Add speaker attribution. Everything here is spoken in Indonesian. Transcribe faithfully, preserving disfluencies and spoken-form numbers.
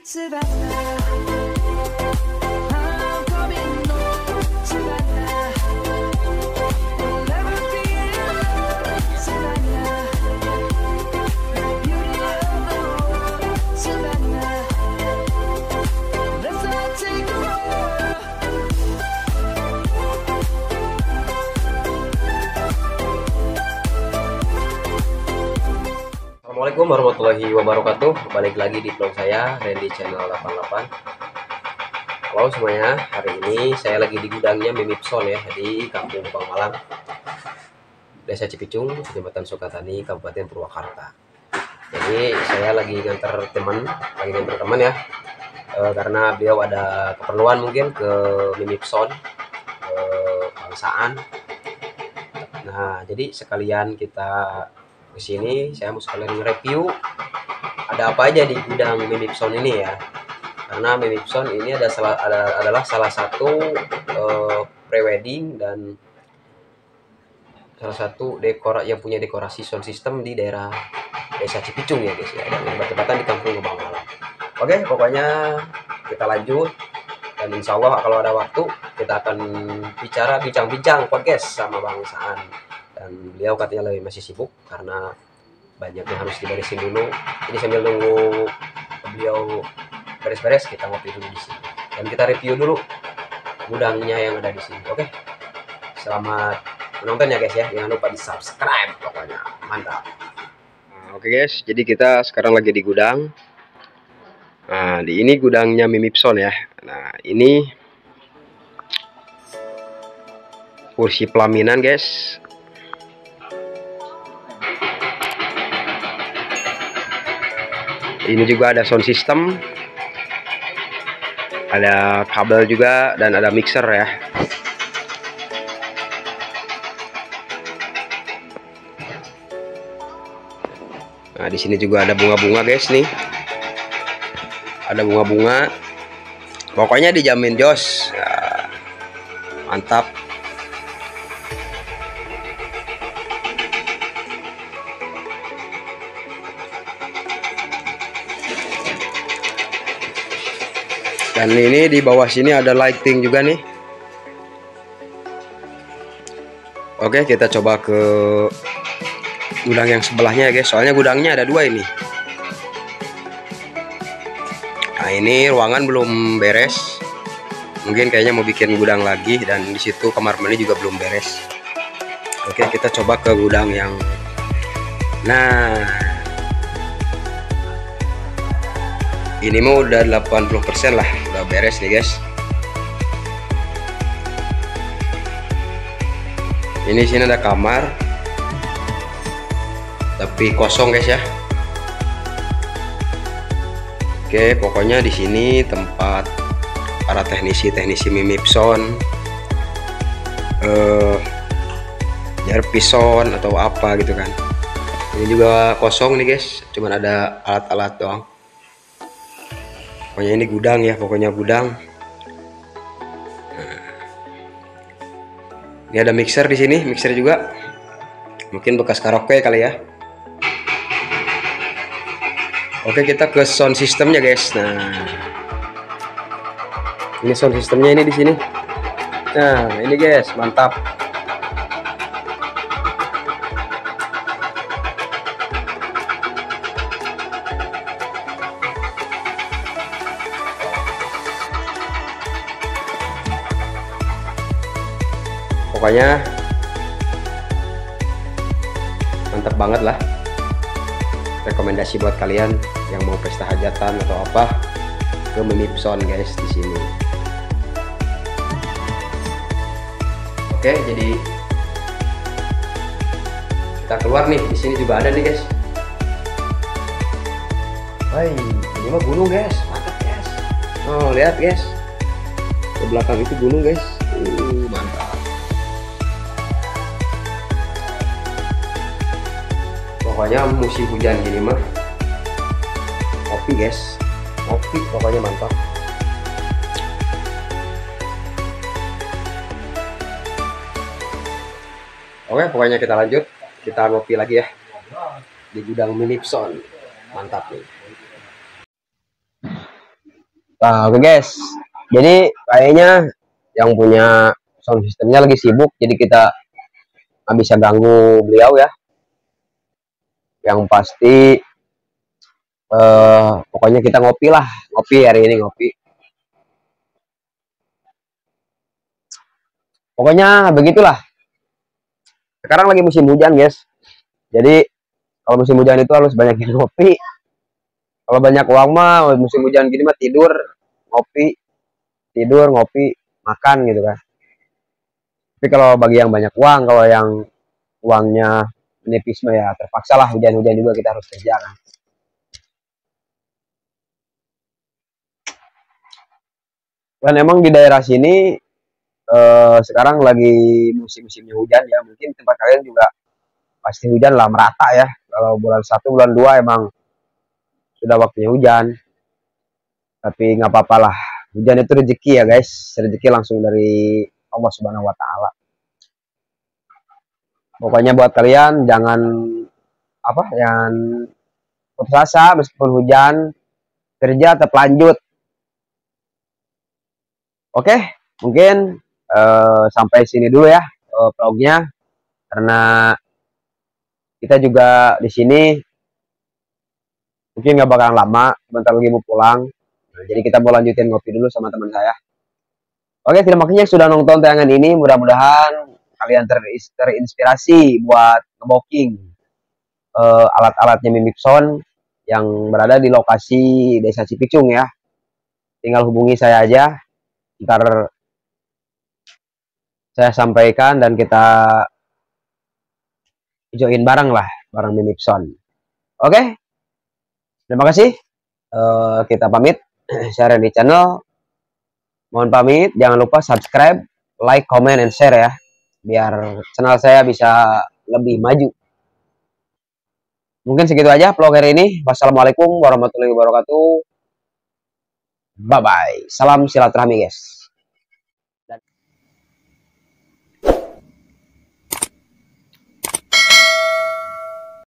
Speaker 1: Savannah, I'm coming home, Savannah. We'll never be alone, Savannah. The beauty of the world, Savannah. Let's not take a walk.
Speaker 2: Assalamualaikum warahmatullahi wabarakatuh. Balik lagi di vlog saya Randy Channel delapan delapan. Halo semuanya, hari ini saya lagi di gudangnya Mimipson ya, di Kampung Gebang Malang, Desa Cipicung, Kecamatan Sukatani, Kabupaten Purwakarta. Jadi saya lagi nganter teman, lagi nganter teman ya, e, karena beliau ada keperluan mungkin ke Mimipson, ke Bangsaan. Nah, jadi sekalian kita ke sini, saya mau sekalian nge-review ada apa aja di gudang Mimipson ini ya. Karena Mimipson ini ada salah, ada, adalah salah satu uh, prewedding dan salah satu dekor yang punya dekorasi sound system di daerah Desa Cipicung ya guys ya, dan bertepatan di Kampung Gebang Malang. Oke, pokoknya kita lanjut, dan insya Allah kalau ada waktu kita akan bicara bincang-bincang podcast sama Bangsaan. Dan beliau katanya lagi masih sibuk karena banyak yang harus diberesin dulu. Jadi sambil nunggu beliau beres-beres, kita ngopi dulu di sini dan kita review dulu gudangnya yang ada di sini. Oke, selamat menonton ya guys ya. Jangan lupa di subscribe, pokoknya mantap. Nah, oke guys, jadi kita sekarang lagi di gudang. Nah, di ini gudangnya Mimipson ya. Nah, ini kursi pelaminan guys. Ini juga ada sound system, ada kabel juga, dan ada mixer ya. Nah, di sini juga ada bunga-bunga guys nih. Ada bunga-bunga. Pokoknya dijamin jos. Ya, mantap. Dan ini di bawah sini ada lighting juga nih. Oke, kita coba ke gudang yang sebelahnya ya guys. Soalnya gudangnya ada dua ini. Nah, ini ruangan belum beres. Mungkin kayaknya mau bikin gudang lagi, dan di situ kamar mandi juga belum beres. Oke, kita coba ke gudang yang nah, ini mau udah delapan puluh persen lah, udah beres nih guys. Ini sini ada kamar, tapi kosong guys ya. Oke, pokoknya di sini tempat para teknisi-teknisi Mimipson, eh, Jarpison atau apa gitu kan. Ini juga kosong nih guys, cuman ada alat-alat doang. Pokoknya ini gudang ya, pokoknya gudang. Nah, ini ada mixer di sini, mixer juga. Mungkin bekas karaoke kali ya. Oke, kita ke sound systemnya guys. Nah, ini sound systemnya ini di sini. Nah, ini guys, mantap. Pokoknya mantap banget lah. Rekomendasi buat kalian yang mau pesta hajatan atau apa, ke Mimipson guys di sini. Oke, jadi kita keluar nih. Di sini juga ada nih guys. Hai, ini mah gunung guys, mantap guys. Oh, lihat guys, ke belakang itu gunung guys. Uh, mantap. Pokoknya musim hujan gini mah kopi guys, kopi pokoknya mantap. Oke, pokoknya kita lanjut, kita ngopi lagi ya di gudang Mimipson. Mantap nih. Nah, oke guys, jadi kayaknya yang punya sound systemnya lagi sibuk, jadi kita nggak bisa ganggu beliau ya. Yang pasti eh, pokoknya kita ngopi lah, ngopi hari ini ngopi. Pokoknya begitulah. Sekarang lagi musim hujan guys, jadi kalau musim hujan itu harus banyak ngopi. Kalau banyak uang mah musim hujan gini mah tidur, ngopi, tidur, ngopi, makan gitu kan. Tapi kalau bagi yang banyak uang, kalau yang uangnya menipis mah ya terpaksa lah hujan-hujan juga kita harus kerja kan. Dan emang di daerah sini eh, sekarang lagi musim-musimnya hujan ya. Mungkin tempat kalian juga pasti hujan lah merata ya. Kalau bulan satu, bulan dua emang sudah waktunya hujan. Tapi nggak apa-apa lah. Hujan itu rezeki ya guys. Rezeki langsung dari Allah Subhanahu Wa Taala. Pokoknya buat kalian jangan apa, yang putus asa meskipun hujan, kerja tetap lanjut. Oke, mungkin eh, sampai sini dulu ya eh, vlognya, karena kita juga di sini mungkin nggak bakalan lama, bentar lagi mau pulang. Nah, jadi kita mau lanjutin ngopi dulu sama teman saya. Oke, terima kasih sudah nonton tayangan ini. Mudah-mudahan kalian terinspirasi buat ngebooking eh, alat-alatnya Mimik Sound yang berada di lokasi Desa Cipicung ya. Tinggal hubungi saya aja, ntar saya sampaikan dan kita join bareng lah, bareng Mimik Sound. Oke, terima kasih. Eh, kita pamit. Saya di channel. Mohon pamit. Jangan lupa subscribe, like, comment, and share ya. Biar channel saya bisa lebih maju. Mungkin segitu aja vlog hari ini. Wassalamualaikum warahmatullahi wabarakatuh. Bye-bye. Salam silaturahmi guys.